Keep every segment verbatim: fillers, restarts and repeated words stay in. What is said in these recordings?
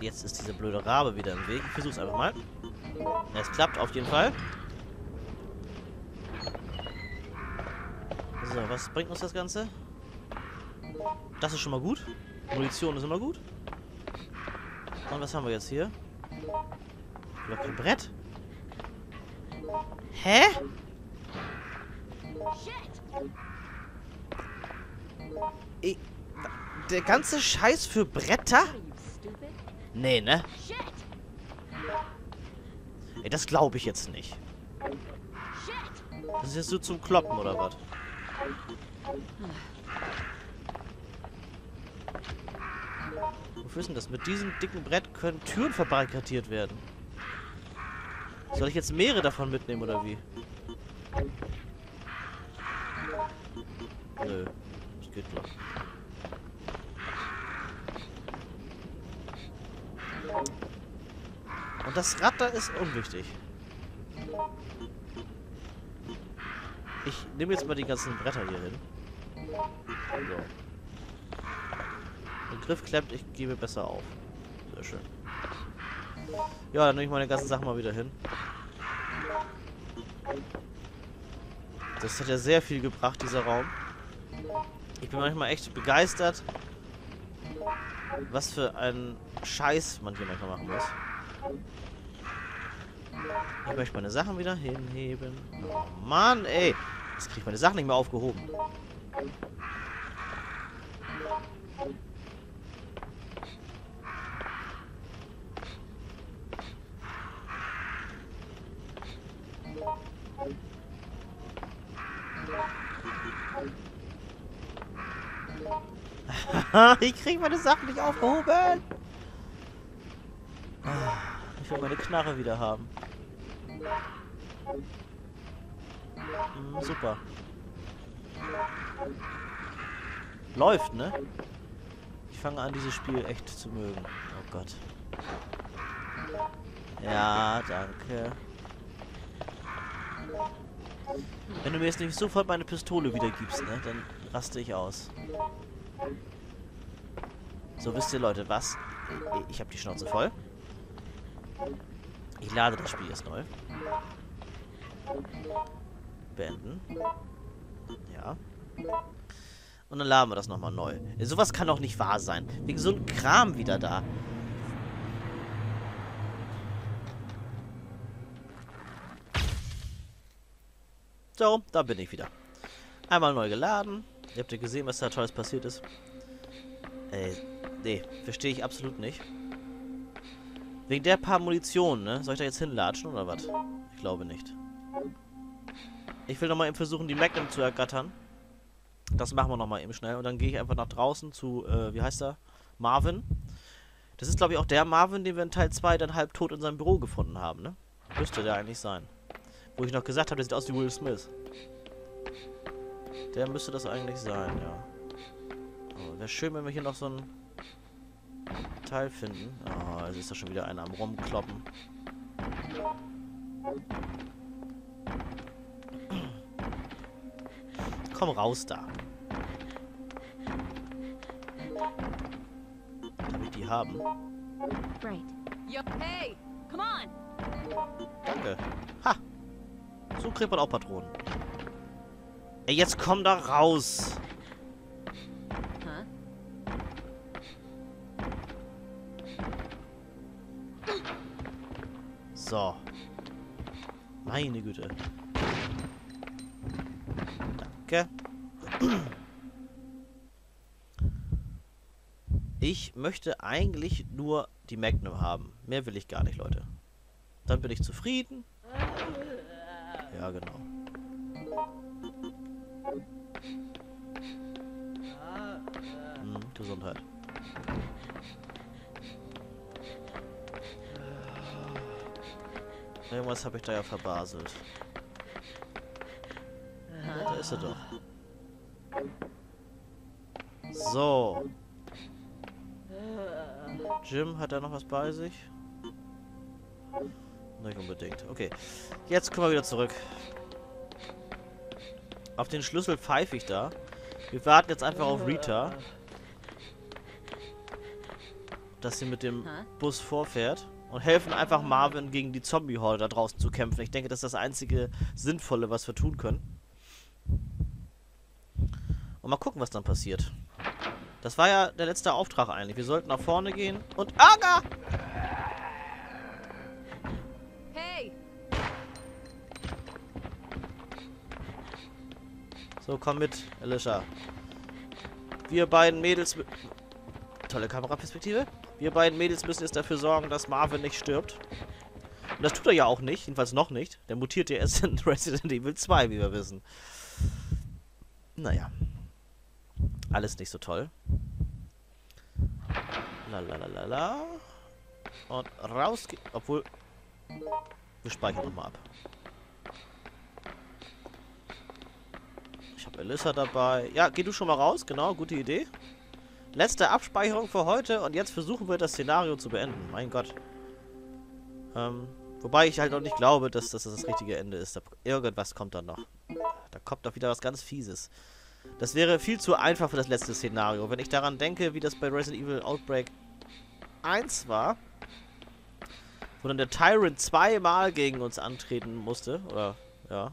jetzt ist dieser blöde Rabe wieder im Weg. Ich versuch's einfach mal. Es klappt auf jeden Fall. So, was bringt uns das Ganze? Das ist schon mal gut. Munition ist immer gut. Und was haben wir jetzt hier? Oder kein Brett? Hä? Ich, der ganze Scheiß für Bretter? Nee, ne? Ey, das glaube ich jetzt nicht. Das ist jetzt so zum Kloppen, oder was? Wofür ist denn das? Mit diesem dicken Brett können Türen verbarrikadiert werden. Soll ich jetzt mehrere davon mitnehmen, oder wie? Nö. Das geht klar. Und das Rad da ist unwichtig. Ich nehme jetzt mal die ganzen Bretter hier hin. So. Der Griff klemmt, ich gebe besser auf. Sehr schön. Ja, dann nehme ich meine ganzen Sachen mal wieder hin. Das hat ja sehr viel gebracht, dieser Raum. Ich bin manchmal echt begeistert, was für einen Scheiß man hier manchmal machen muss. Ich möchte meine Sachen wieder hinheben. Oh Mann, ey. Jetzt kriege ich meine Sachen nicht mehr aufgehoben. Ich kriege meine Sachen nicht aufgehoben. Ich will meine Knarre wieder haben. Hm, super. Läuft, ne? Ich fange an, dieses Spiel echt zu mögen. Oh Gott. Ja, danke. Wenn du mir jetzt nicht sofort meine Pistole wiedergibst, ne, dann raste ich aus. So, wisst ihr, Leute, was? Ich habe die Schnauze voll. Ich lade das Spiel jetzt neu. Beenden. Ja. Und dann laden wir das nochmal neu. Sowas kann doch nicht wahr sein. Wegen so einem Kram wieder da. So, da bin ich wieder. Einmal neu geladen. Ihr habt ja gesehen, was da Tolles passiert ist. Ey, nee, verstehe ich absolut nicht. Wegen der paar Munition, ne? Soll ich da jetzt hinlatschen oder was? Ich glaube nicht. Ich will nochmal eben versuchen, die Magnum zu ergattern. Das machen wir nochmal eben schnell. Und dann gehe ich einfach nach draußen zu, äh, wie heißt er? Marvin. Das ist, glaube ich, auch der Marvin, den wir in Teil zwei dann halb tot in seinem Büro gefunden haben, ne? Müsste der eigentlich sein. Wo ich noch gesagt habe, der sieht aus wie Will Smith. Der müsste das eigentlich sein, ja. Oh, wäre schön, wenn wir hier noch so ein Teil finden. Oh, es ist doch schon wieder einer am Rumkloppen. Komm raus da. Darf ich die haben? Right. Yo, hey, come on. Danke. Ha! So kriegt man auch Patronen. Ey, jetzt komm da raus. Huh? So. Meine Güte. Danke. Ich möchte eigentlich nur die Magnum haben. Mehr will ich gar nicht, Leute. Dann bin ich zufrieden. Ja, genau. Hm, Gesundheit. Irgendwas habe ich da ja verbaselt. Da ist er doch. So. Jim, hat er noch was bei sich? Nicht unbedingt. Okay. Jetzt kommen wir wieder zurück. Auf den Schlüssel pfeife ich da. Wir warten jetzt einfach auf Rita. dass sie mit dem Bus vorfährt. Und helfen einfach Marvin gegen die Zombie-Horde da draußen zu kämpfen. Ich denke, das ist das einzige Sinnvolle, was wir tun können. Und mal gucken, was dann passiert. Das war ja der letzte Auftrag eigentlich. Wir sollten nach vorne gehen und... Aga! Hey! So, komm mit, Alicia. Wir beiden Mädels... Tolle Kameraperspektive. Wir beiden Mädels müssen jetzt dafür sorgen, dass Marvin nicht stirbt. Und das tut er ja auch nicht, jedenfalls noch nicht. Der mutiert ja erst in Resident Evil zwei, wie wir wissen. Naja. Alles nicht so toll. Lalalala. Und raus geht... Obwohl... Wir speichern nochmal ab. Ich habe Alyssa dabei. Ja, geh du schon mal raus. Genau, gute Idee. Letzte Abspeicherung für heute und jetzt versuchen wir das Szenario zu beenden. Mein Gott. Ähm, wobei ich halt noch nicht glaube, dass, dass das das richtige Ende ist. Da, irgendwas kommt dann noch. Da kommt doch wieder was ganz Fieses. Das wäre viel zu einfach für das letzte Szenario. Wenn ich daran denke, wie das bei Resident Evil Outbreak eins war, wo dann der Tyrant zweimal gegen uns antreten musste, oder, ja.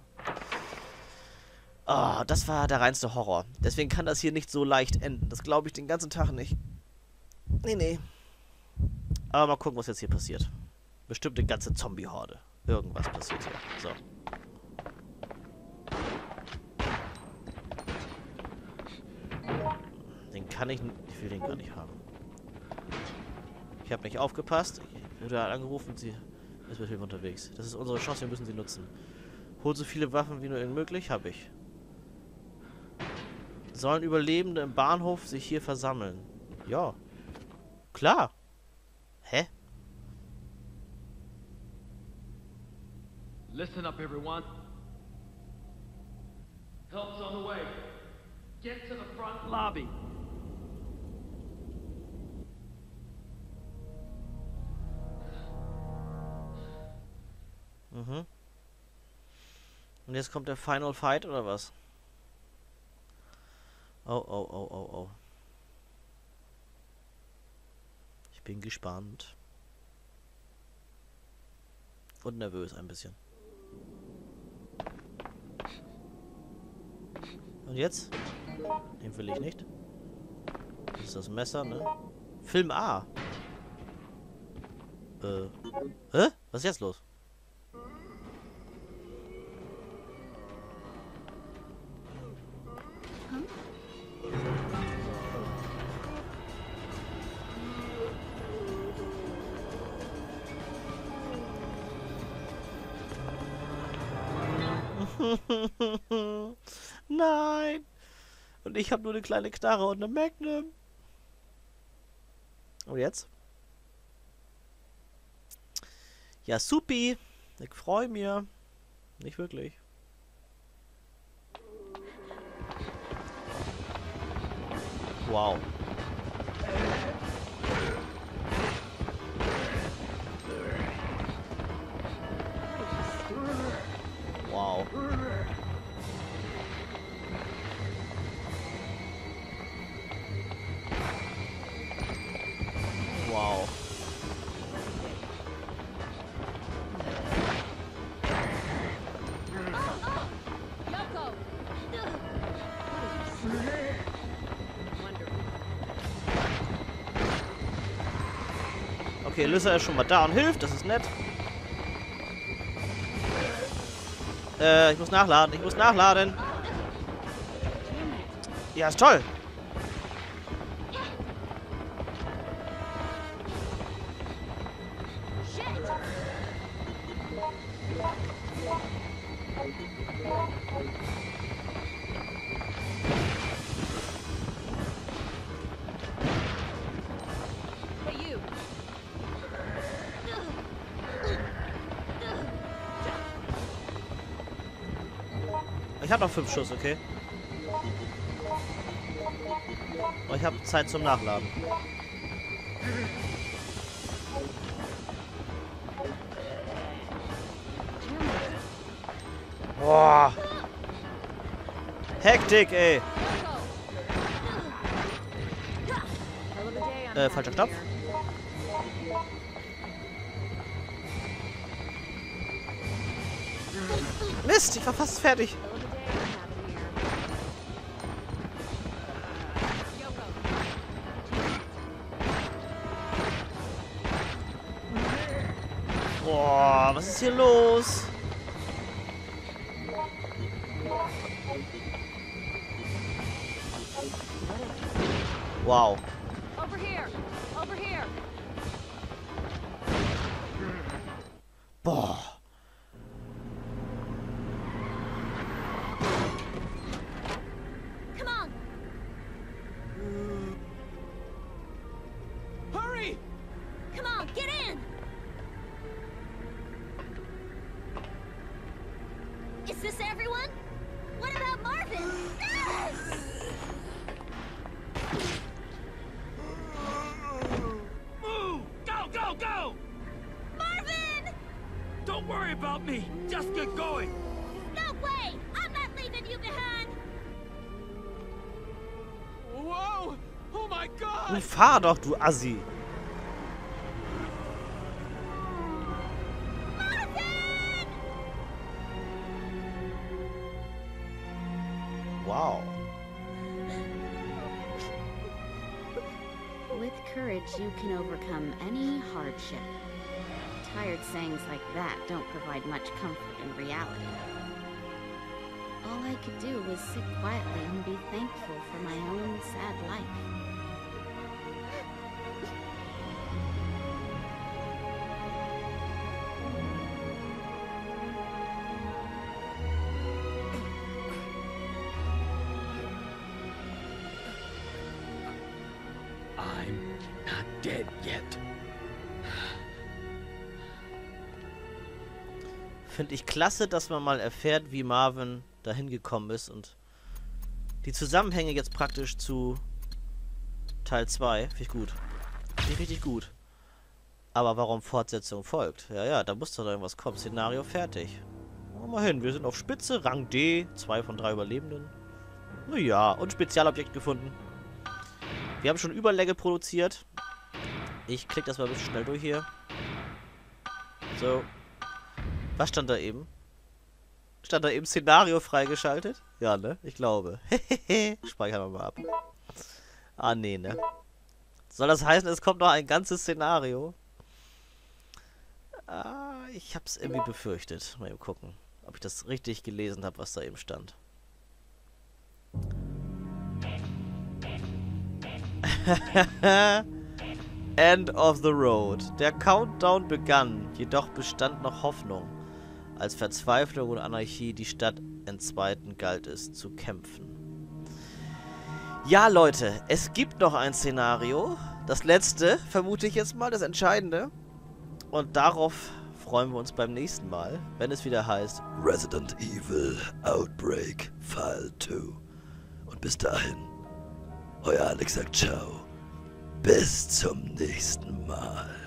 Oh, das war der reinste Horror. Deswegen kann das hier nicht so leicht enden. Das glaube ich den ganzen Tag nicht. Nee, nee. Aber mal gucken, was jetzt hier passiert. Bestimmt eine ganze Zombie-Horde. Irgendwas passiert hier. So. Den kann ich... Ich will den gar nicht haben. Ich habe nicht aufgepasst. Ich wurde halt angerufen. Sie ist mit Hilfe unterwegs. Das ist unsere Chance. Wir müssen sie nutzen. Hol so viele Waffen wie nur irgend möglich. Habe ich. Sollen Überlebende im Bahnhof sich hier versammeln? Ja. Klar. Hä? Listen up, everyone. Help's on the way. Get to the front lobby. Mhm. Und jetzt kommt der Final Fight oder was? Oh, oh, oh, oh, oh. Ich bin gespannt. Und nervös ein bisschen. Und jetzt? Den will ich nicht. Das ist das Messer, ne? Film A. Äh. Hä? Was ist jetzt los? Nein! Und ich habe nur eine kleine Knarre und eine Magnum. Und jetzt? Ja, supi. Ich freue mich. Nicht wirklich. Wow. Wow. Wow. Okay, Alyssa ist schon mal da und hilft, das ist nett. Äh, ich muss nachladen, ich muss nachladen. Ja, ist toll. Ich habe noch fünf Schuss, okay? Aber ich habe Zeit zum Nachladen. Boah. Hektik, ey. Äh, falscher Knopf. Mist, ich war fast fertig. Boah, was ist hier los? Wow. Over here. Over here. Boah. Come on. Hurry! Come on, get in. Is this everyone? What about Marvin? Ah! Move! Go, go, go! Marvin! Don't worry about me. Just get going. No way! I'm not leaving you behind! Whoa! Oh my Du God! fahr doch, du Assi. Marvin! Wow. With courage, you can overcome any hardship. Tired sayings like that don't provide much comfort in reality. All I could do was sit quietly and be thankful for my own sad life. I'm not dead yet. Finde ich klasse, dass man mal erfährt, wie Marvin dahin gekommen ist und die Zusammenhänge jetzt praktisch zu Teil zwei. Finde ich gut. Finde ich richtig gut. Aber warum Fortsetzung folgt? Ja, ja, da muss doch irgendwas kommen. Szenario fertig. Machen wir mal hin. Wir sind auf Spitze, Rang D, zwei von drei Überlebenden. Naja, und Spezialobjekt gefunden. Wir haben schon Überlänge produziert. Ich klicke das mal ein bisschen schnell durch hier. So. Was stand da eben? Stand da eben Szenario freigeschaltet? Ja, ne? Ich glaube. Speichern wir mal ab. Ah, nee, ne? Soll das heißen, es kommt noch ein ganzes Szenario? Ah, ich hab's irgendwie befürchtet. Mal eben gucken, ob ich das richtig gelesen habe, was da eben stand. End of the road. Der Countdown begann, jedoch bestand noch Hoffnung. Als Verzweiflung und Anarchie die Stadt entzweiten, galt es zu kämpfen. Ja, Leute, es gibt noch ein Szenario. Das letzte, vermute ich jetzt mal, das Entscheidende. Und darauf freuen wir uns beim nächsten Mal, wenn es wieder heißt Resident Evil Outbreak File zwei. Und bis dahin, euer Alex sagt ciao. Bis zum nächsten Mal.